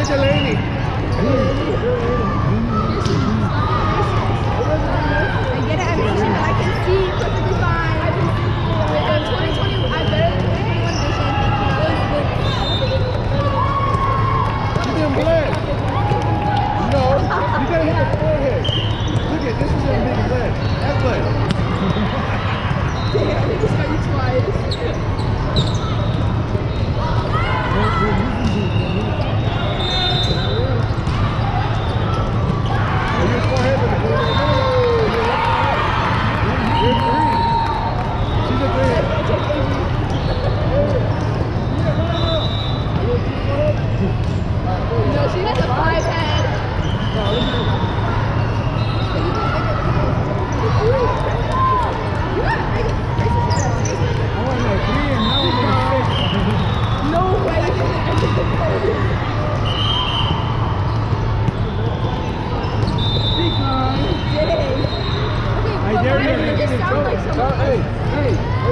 at Delaney. I get it, I'm vision, but I can see perfectly fine. In 2020, I barely had one vision. You didn't blend. No, you gotta hit the forehead. Look at this is a big blend. That blend. Damn, it just got you twice. No, she has a 5 head. No way. I dare you to get it. Hey, hey.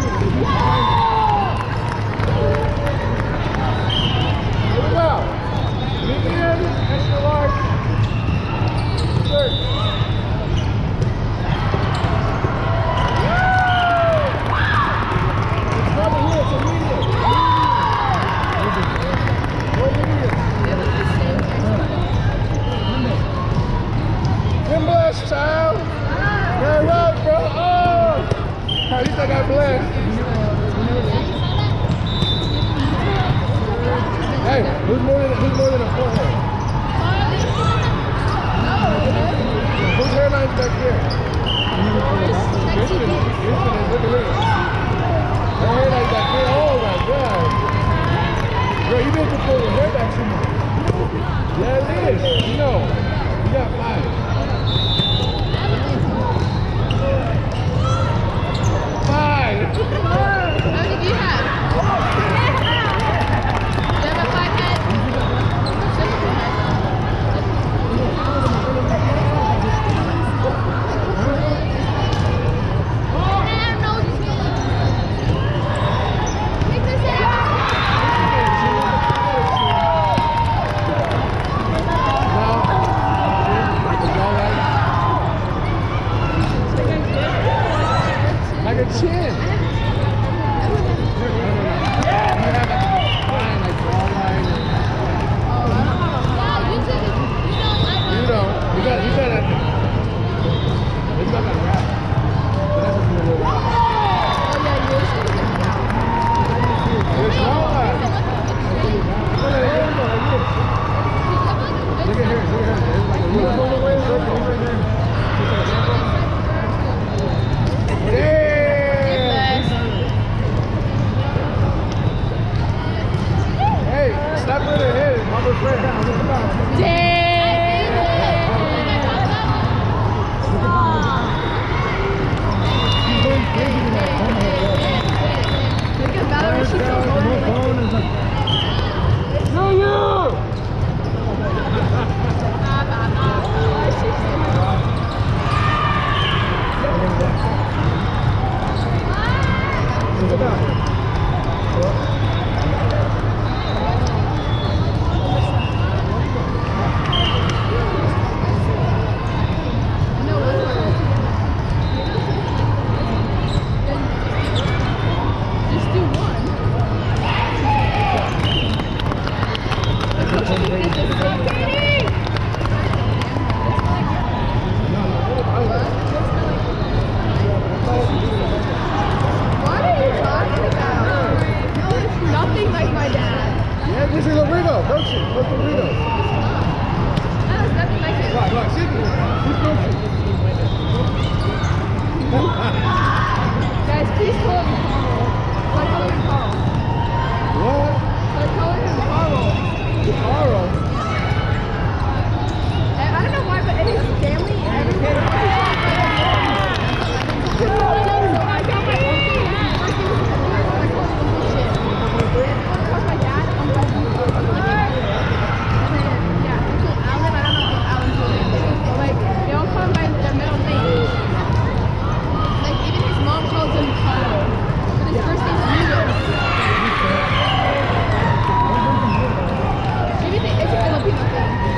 Here we go. Medium, extra large. Third. It's over here, it's a medium. Bless, child. You're right, bro. Oh! At least I got blessed. Hey, who's more than a forehead? Whose hairline's back here? Houston is. Look at this. Her hairline's back here. Oh my God. Girl, you need to pull your hair back too much. Yeah, it is. No. You got 5. How many do you have? Do you have a 5 head? Like a chin. Filipino thing.